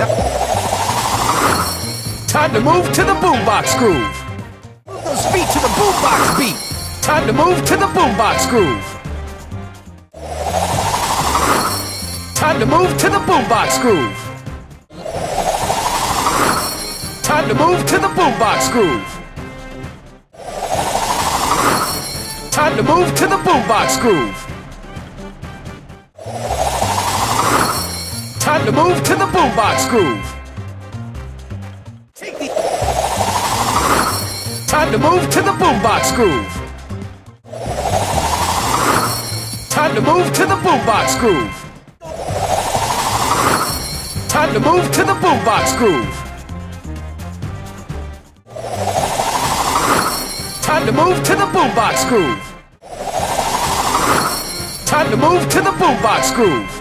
Time to move to the boombox groove. Move those feet to the boombox beat. Time to move to the boombox groove. Time to move to the boombox groove. Time to move to the boombox groove. Time to move to the boombox groove. Time to move to the boombox groove. Time to move to the boombox groove. Time to move to the boombox groove. Time to move to the boombox groove. Time to move to the boombox groove. Time to move to the boombox groove.